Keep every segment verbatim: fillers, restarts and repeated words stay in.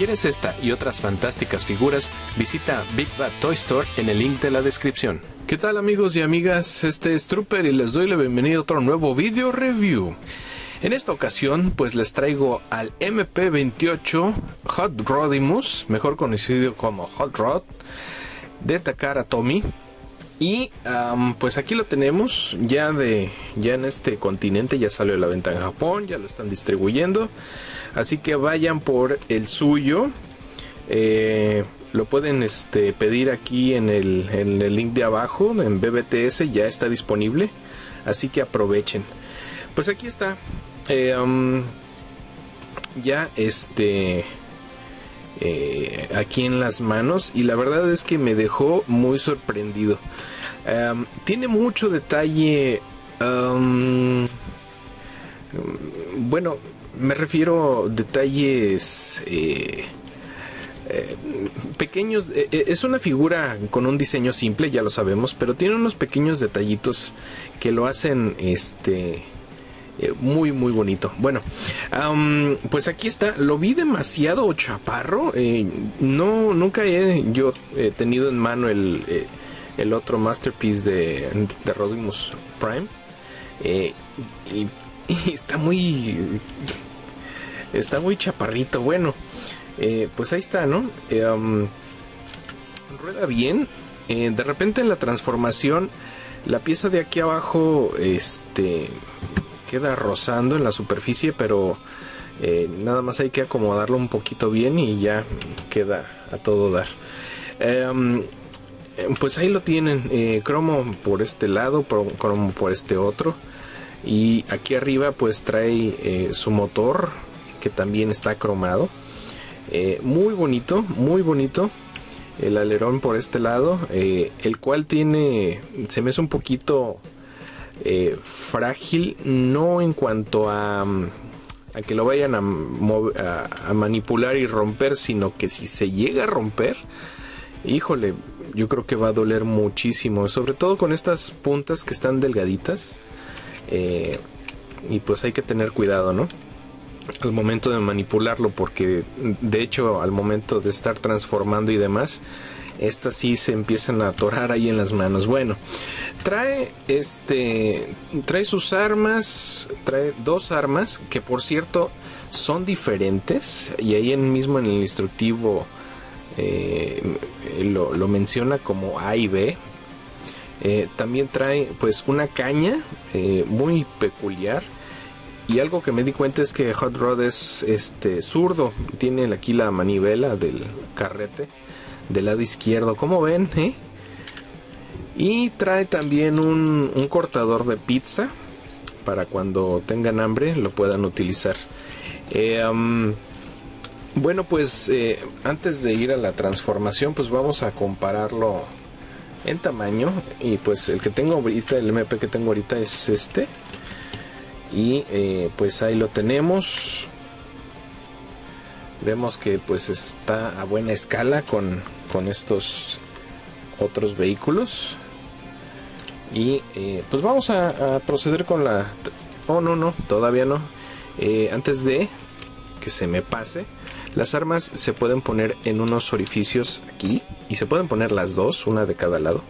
quieres esta y otras fantásticas figuras, visita Big Bad Toy Store en el link de la descripción. ¿Qué tal amigos y amigas? Este es Trooper y les doy la bienvenida a otro nuevo video review. En esta ocasión pues les traigo al M P veintiocho Hot Rodimus, mejor conocido como Hot Rod, de Takara Tomy. Y um, pues aquí lo tenemos ya de ya en este continente, ya salió a la venta en Japón, ya lo están distribuyendo, así que vayan por el suyo. Eh, lo pueden este, pedir aquí en el, en el link de abajo, en B B T S, ya está disponible, así que aprovechen. Pues aquí está, eh, um, ya este... Eh, aquí en las manos, y la verdad es que me dejó muy sorprendido. Um, tiene mucho detalle, um, bueno, me refiero a detalles eh, eh, pequeños. Eh, es una figura con un diseño simple, ya lo sabemos, pero tiene unos pequeños detallitos que lo hacen este muy muy bonito. Bueno, um, pues aquí está. Lo vi demasiado chaparro. eh, no nunca he yo he tenido en mano el, eh, el otro Masterpiece de, de Rodimus Prime, eh, y, y está muy está muy chaparrito. Bueno, eh, pues ahí está, ¿no? Eh, um, rueda bien. Eh, de repente en la transformación la pieza de aquí abajo este queda rozando en la superficie, pero eh, nada más hay que acomodarlo un poquito bien y ya queda a todo dar. Eh, pues ahí lo tienen, eh, cromo por este lado, cromo por este otro, y aquí arriba pues trae eh, su motor, que también está cromado. Eh, muy bonito, muy bonito. El alerón por este lado, eh, el cual tiene, se me hace un poquito Eh, frágil, no en cuanto a, a que lo vayan a, a, a manipular y romper, sino que si se llega a romper, híjole, yo creo que va a doler muchísimo, sobre todo con estas puntas que están delgaditas, eh, y pues hay que tener cuidado, ¿no?, al momento de manipularlo, porque de hecho al momento de estar transformando y demás, estas sí se empiezan a atorar ahí en las manos. Bueno, trae este trae sus armas, trae dos armas que por cierto son diferentes, y ahí en mismo en el instructivo eh, lo, lo menciona como A y B. Eh, también trae pues una caña eh, muy peculiar, y algo que me di cuenta es que Hot Rod es este zurdo, tiene aquí la manivela del carrete del lado izquierdo, como ven, ¿eh? Y trae también un, un cortador de pizza para cuando tengan hambre lo puedan utilizar. Eh, um, bueno, pues eh, antes de ir a la transformación, pues vamos a compararlo en tamaño. Y pues el que tengo ahorita, el M P que tengo ahorita es este. Y eh, pues ahí lo tenemos. Vemos que pues está a buena escala con, con estos otros vehículos. Y eh, pues vamos a, a proceder con la... Oh, no, no, todavía no. Eh, antes de que se me pase, las armas se pueden poner en unos orificios aquí. Y se pueden poner las dos, una de cada lado.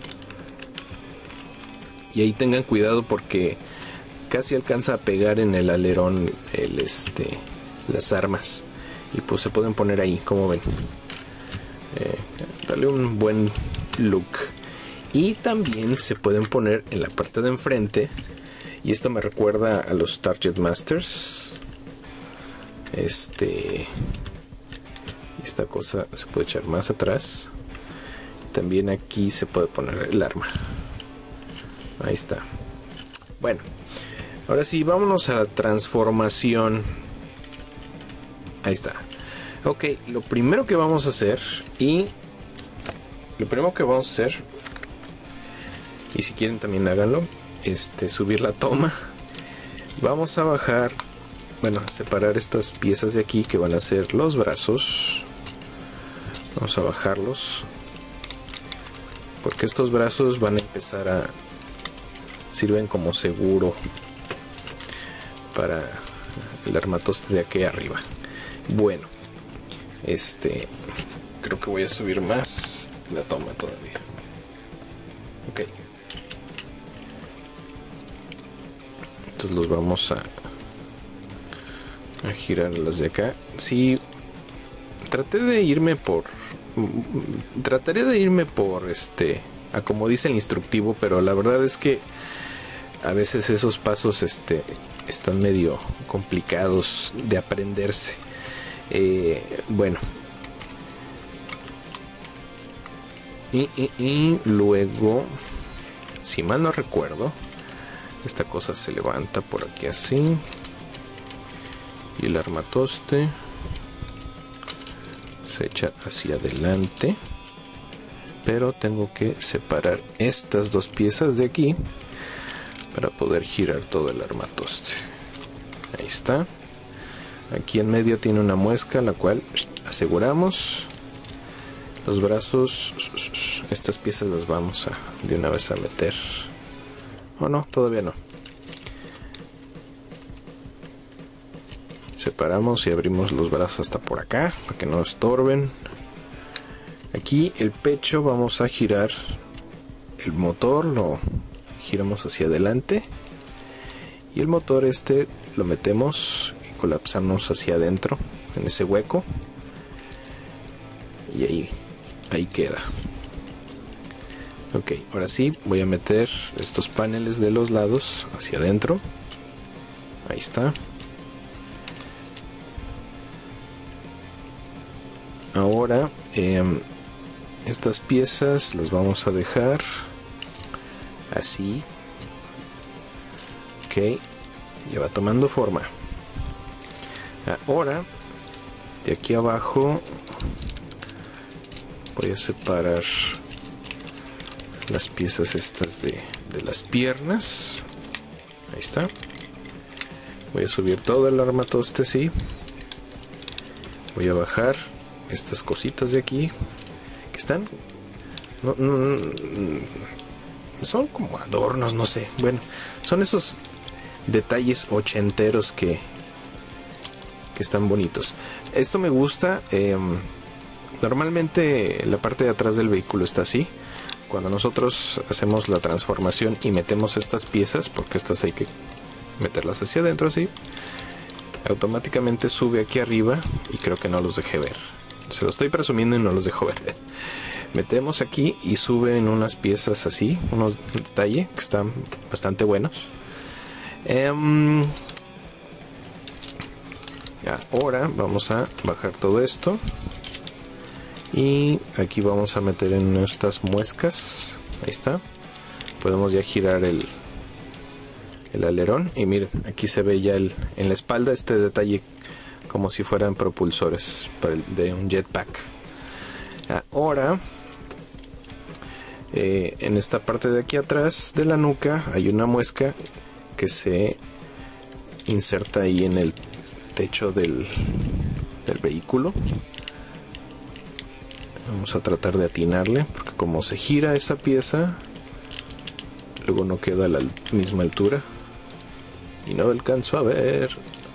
Y ahí tengan cuidado porque casi alcanza a pegar en el alerón el, este, las armas. Y pues se pueden poner ahí, como ven. Eh, dale un buen look. Y también se pueden poner en la parte de enfrente. Y esto me recuerda a los Target Masters. Este... Esta cosa se puede echar más atrás. También aquí se puede poner el arma. Ahí está. Bueno. Ahora sí, vámonos a la transformación. Ahí está. Ok, lo primero que vamos a hacer y lo primero que vamos a hacer, y si quieren también háganlo, este, subir la toma. Vamos a bajar, bueno, separar estas piezas de aquí que van a ser los brazos. Vamos a bajarlos porque estos brazos van a empezar a sirven como seguro para el armatoste de aquí arriba. Bueno, Este, creo que voy a subir más la toma todavía. Ok. Entonces los vamos a, a girar las de acá. Sí, traté de irme por... Trataré de irme por este... a como dice el instructivo, pero la verdad es que a veces esos pasos este, están medio complicados de aprenderse. Eh, bueno. Y, y, y luego, si mal no recuerdo, esta cosa se levanta por aquí así. Y el armatoste se echa hacia adelante. Pero tengo que separar estas dos piezas de aquí para poder girar todo el armatoste. Ahí está. Aquí en medio tiene una muesca, la cual aseguramos. Los brazos, estas piezas las vamos a de una vez a meter. ¿O no? Todavía no. Separamos y abrimos los brazos hasta por acá para que no estorben. Aquí el pecho vamos a girar el motor, lo giramos hacia adelante y el motor este lo metemos y colapsamos hacia adentro en ese hueco y ahí, ahí queda. Ok, ahora sí voy a meter estos paneles de los lados hacia adentro. Ahí está. Ahora eh, estas piezas las vamos a dejar así. Ok, ya va tomando forma. Ahora de aquí abajo voy a separar las piezas estas de, de las piernas. Ahí está. Voy a subir todo el armatoste así. Voy a bajar estas cositas de aquí que están no, no, no, son como adornos, no sé. Bueno, son esos detalles ochenteros que que están bonitos. Esto me gusta. Eh, normalmente la parte de atrás del vehículo está así. Cuando nosotros hacemos la transformación y metemos estas piezas, porque estas hay que meterlas hacia adentro así, automáticamente sube aquí arriba y creo que no los dejé ver. Se lo estoy presumiendo y no los dejo ver. Metemos aquí y suben unas piezas así, unos detalles que están bastante buenos. Um, ahora vamos a bajar todo esto y aquí vamos a meter en estas muescas. Ahí está. Podemos ya girar el el alerón y miren, aquí se ve ya el, en la espalda este detalle como si fueran propulsores para el, de un jetpack. Ahora eh, en esta parte de aquí atrás de la nuca hay una muesca que se inserta ahí en el techo del, del vehículo. Vamos a tratar de atinarle porque como se gira esa pieza luego no queda a la misma altura y no alcanzo a ver.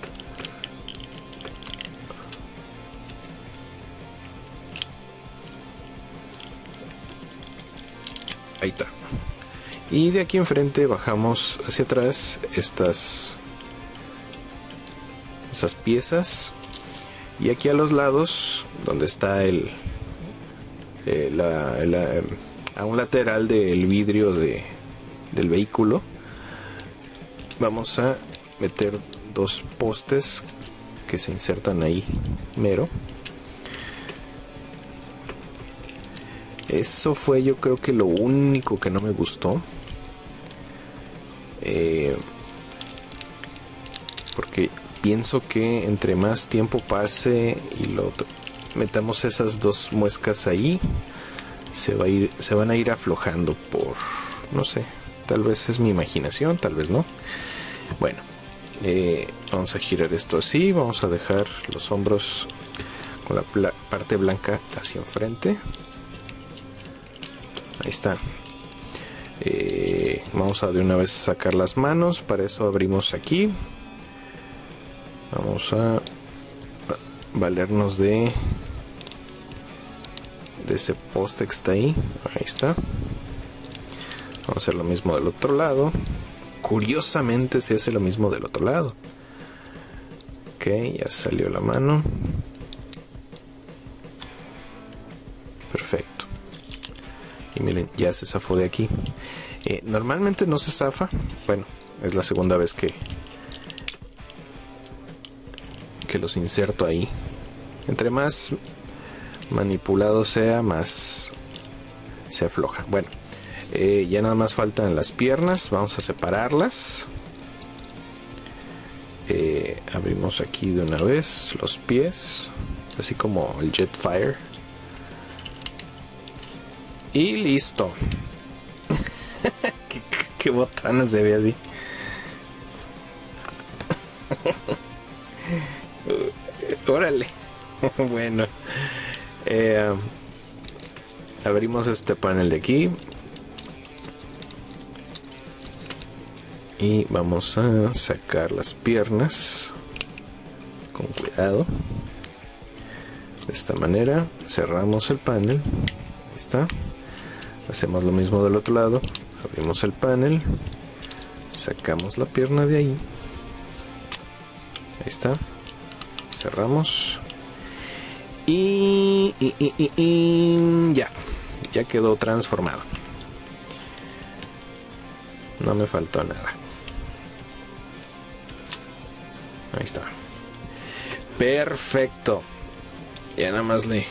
Ahí está. Y de aquí enfrente bajamos hacia atrás estas esas piezas y aquí a los lados donde está el, eh, la, la a un lateral del vidrio de, del vehículo vamos a meter dos postes que se insertan ahí mero. Eso fue yo creo que lo único que no me gustó, eh, porque pienso que entre más tiempo pase y lo metamos esas dos muescas ahí, se va a ir, se van a ir aflojando por, no sé, tal vez es mi imaginación, tal vez no. Bueno, eh, vamos a girar esto así, vamos a dejar los hombros con la parte blanca hacia enfrente. Ahí está. Eh, vamos a de una vez sacar las manos. Para eso abrimos aquí. Vamos a valernos de ese poste que está ahí. Ahí está. Vamos a hacer lo mismo del otro lado. Curiosamente se hace lo mismo del otro lado. Ok, ya salió la mano. Perfecto. Y miren, ya se zafó de aquí. Eh, normalmente no se zafa. Bueno, es la segunda vez que que los inserto ahí. Entre más manipulado sea, más se afloja. Bueno, eh, ya nada más faltan las piernas. Vamos a separarlas. Eh, abrimos aquí de una vez los pies, así como el Jetfire. Y listo. qué, qué botana se ve así. Órale. Bueno, eh, abrimos este panel de aquí y vamos a sacar las piernas con cuidado. De esta manera cerramos el panel. Ahí está. Hacemos lo mismo del otro lado. Abrimos el panel, sacamos la pierna de ahí. Ahí está. Cerramos. Y, y, y, y, y ya. Ya quedó transformado. No me faltó nada. Ahí está. Perfecto. Ya nada más le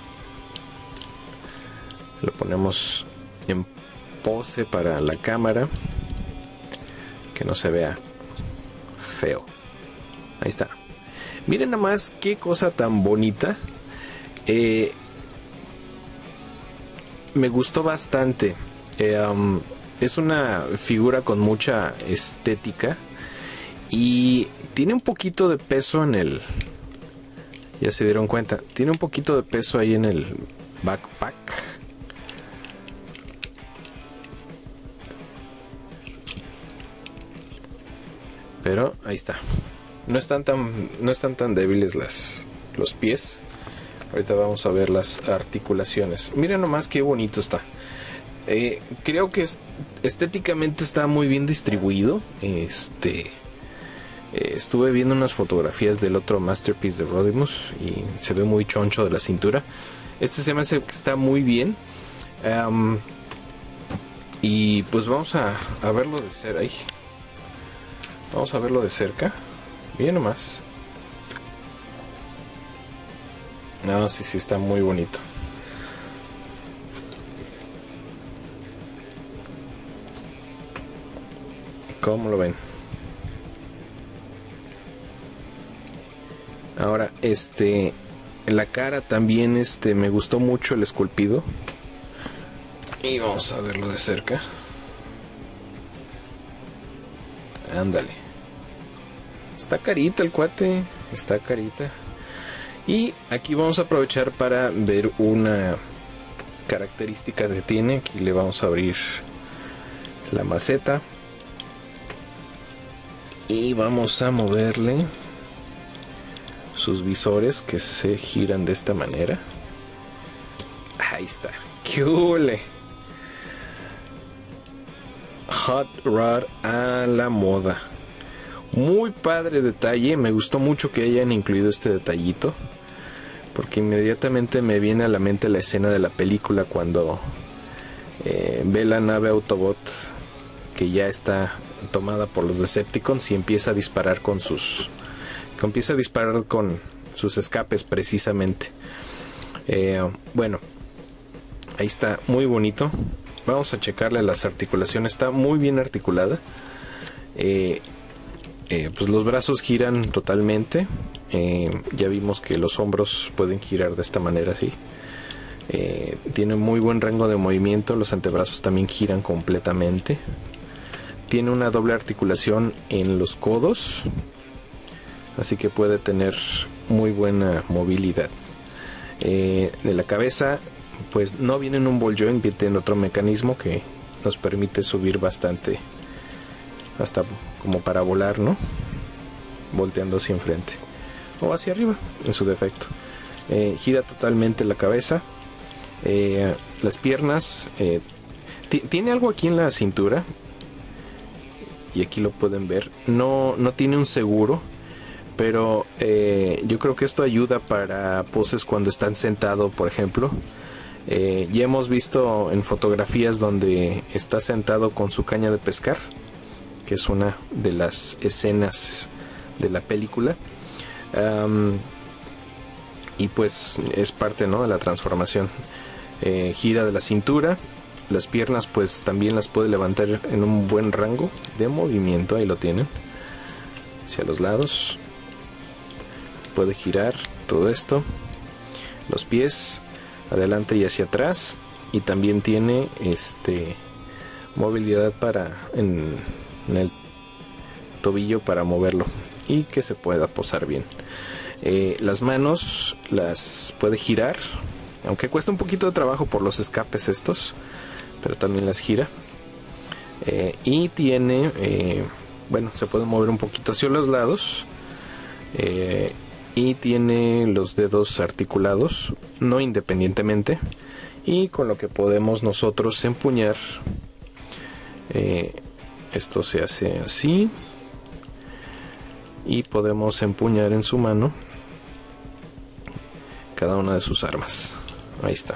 lo ponemos en pose para la cámara, que no se vea feo. Ahí está. Miren nada más qué cosa tan bonita. Eh, me gustó bastante. Eh, um, es una figura con mucha estética y tiene un poquito de peso en el... Ya se dieron cuenta. Tiene un poquito de peso ahí en el backpack. Pero ahí está. No están tan, no están tan débiles las, los pies. Ahorita vamos a ver las articulaciones. Miren nomás qué bonito está. Eh, creo que es, estéticamente está muy bien distribuido. Este, eh, estuve viendo unas fotografías del otro Masterpiece de Rodimus y se ve muy choncho de la cintura. Este se me hace que está muy bien. Um, y pues vamos a, a verlo de cerca ahí. Vamos a verlo de cerca. Miren nomás. No, sí, sí, está muy bonito. ¿Cómo lo ven? Ahora, este... la cara también, este... me gustó mucho el esculpido. Y vamos a verlo de cerca. Ándale. Está carita el cuate. Está carita. Y aquí vamos a aprovechar para ver una característica que tiene. Aquí le vamos a abrir la maceta. Y vamos a moverle sus visores que se giran de esta manera. Ahí está. ¡Qué hule! Hot Rod a la moda. Muy padre detalle. Me gustó mucho que hayan incluido este detallito, porque inmediatamente me viene a la mente la escena de la película cuando eh, ve la nave Autobot que ya está tomada por los Decepticons y empieza a disparar con sus que empieza a disparar con sus escapes precisamente. Eh, bueno, ahí está, muy bonito. Vamos a checarle las articulaciones. Está muy bien articulada. Eh, eh, pues los brazos giran totalmente. Eh, ya vimos que los hombros pueden girar de esta manera así. Eh, tiene muy buen rango de movimiento. Los antebrazos también giran completamente. Tiene una doble articulación en los codos, así que puede tener muy buena movilidad. Eh, de la cabeza, pues no viene en un ball joint, viene en otro mecanismo que nos permite subir bastante, hasta como para volar, ¿no? Volteando hacia enfrente o hacia arriba, en su defecto. Eh, gira totalmente la cabeza. Eh, las piernas, eh, tiene algo aquí en la cintura, y aquí lo pueden ver. No, no tiene un seguro, pero eh, yo creo que esto ayuda para poses cuando están sentado, por ejemplo. Eh, ya hemos visto en fotografías donde está sentado con su caña de pescar, que es una de las escenas de la película. Um, y pues es parte, ¿no?, de la transformación. Eh, gira de la cintura. Las piernas pues también las puede levantar en un buen rango de movimiento. Ahí lo tienen, hacia los lados. Puede girar todo esto. Los pies adelante y hacia atrás. Y también tiene este movilidad para en, en el tobillo para moverlo y que se pueda posar bien. Eh, las manos las puede girar, aunque cuesta un poquito de trabajo por los escapes estos, pero también las gira. Eh, y tiene, eh, bueno, se puede mover un poquito hacia los lados. Eh, y tiene los dedos articulados, no independientemente, y con lo que podemos nosotros empuñar. Eh, esto se hace así, y podemos empuñar en su mano cada una de sus armas. Ahí está.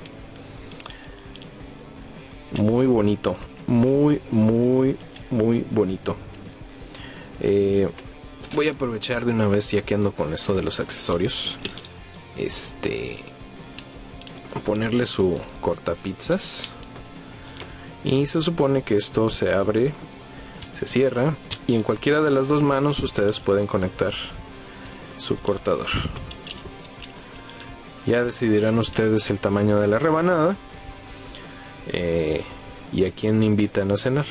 Muy bonito, muy, muy, muy bonito. Eh, voy a aprovechar de una vez, ya que ando con esto de los accesorios, este, ponerle su cortapizzas. Y se supone que esto se abre, se cierra, y en cualquiera de las dos manos ustedes pueden conectar su cortador. Ya decidirán ustedes el tamaño de la rebanada eh, y a quién invitan a cenar.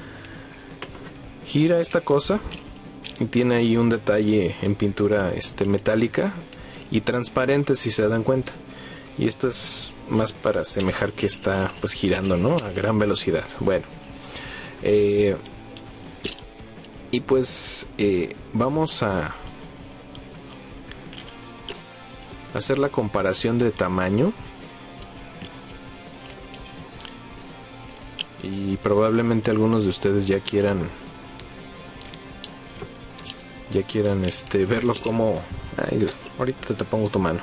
Gira esta cosa y tiene ahí un detalle en pintura este, metálica y transparente, si se dan cuenta. Y esto es más para asemejar que está pues girando, ¿no?, a gran velocidad. Bueno, eh, y pues eh, vamos a hacer la comparación de tamaño. Y probablemente algunos de ustedes ya quieran ya quieran este verlo como, ay, ahorita te pongo tu mano,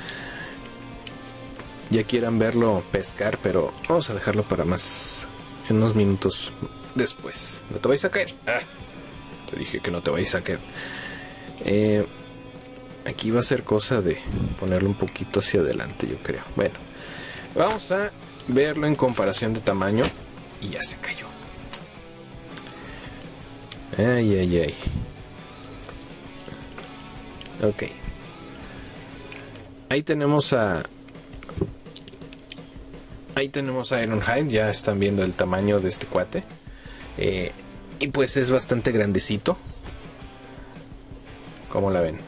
ya quieran verlo pescar, pero vamos a dejarlo para más, en unos minutos después. No te vais a caer. Ah, te dije que no te vais a caer. Eh, aquí va a ser cosa de ponerlo un poquito hacia adelante, yo creo. Bueno, vamos a verlo en comparación de tamaño. Y ya se cayó. Ay, ay, ay. Ok. Ahí tenemos a... Ahí tenemos a Ironhide. Ya están viendo el tamaño de este cuate. Eh, y pues es bastante grandecito. ¿Cómo la ven?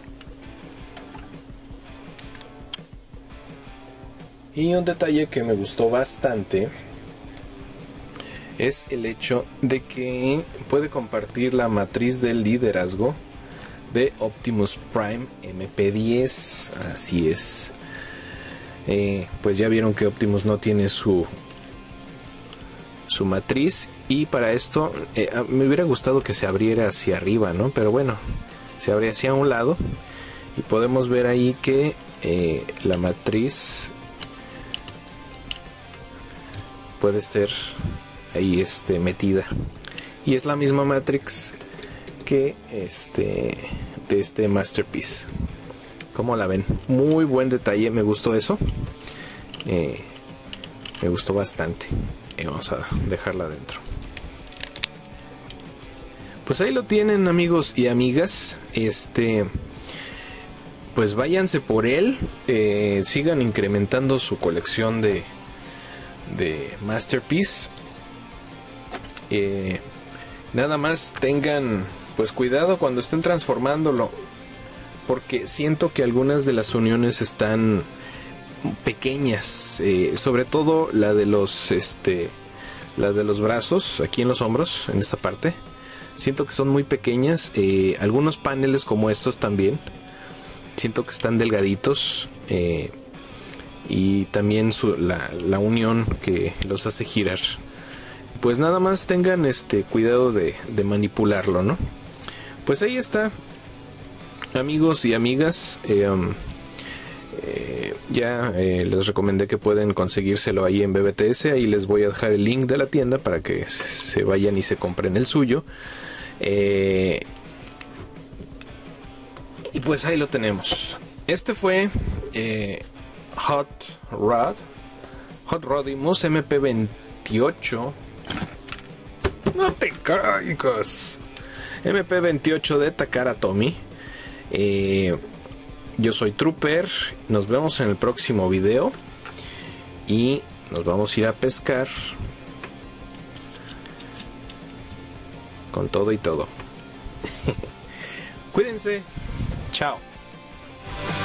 Y un detalle que me gustó bastante es el hecho de que puede compartir la matriz del liderazgo de Optimus Prime M P diez. Así es. Eh, pues ya vieron que Optimus no tiene su su matriz, y para esto eh, me hubiera gustado que se abriera hacia arriba, ¿no? Pero bueno, se abre hacia un lado y podemos ver ahí que eh, la matriz puede estar ahí este, metida, y es la misma Matrix que este de este Masterpiece. ¿Cómo la ven? Muy buen detalle, me gustó eso. Eh, me gustó bastante. Y vamos a dejarla adentro. Pues ahí lo tienen, amigos y amigas. Este, pues váyanse por él. Eh, sigan incrementando su colección de de Masterpiece. Eh, nada más tengan pues cuidado cuando estén transformándolo, porque siento que algunas de las uniones están pequeñas, eh, sobre todo la de los este la de los brazos, aquí en los hombros, en esta parte siento que son muy pequeñas. Eh, algunos paneles como estos también siento que están delgaditos. eh, y también su, la, la unión que los hace girar. Pues nada más tengan este cuidado de, de manipularlo, ¿no? Pues ahí está, amigos y amigas. eh, um, eh, ya eh, les recomendé que pueden conseguírselo ahí en B B T S. Ahí les voy a dejar el link de la tienda para que se vayan y se compren el suyo. eh, y pues ahí lo tenemos. Este fue eh, Hot Rod Hot Rodimus M P veintiocho. No te caigas. M P veintiocho de Takara Tomy. eh, Yo soy Trooper. Nos vemos en el próximo video. Y nos vamos a ir a pescar con todo y todo. Cuídense. Chao.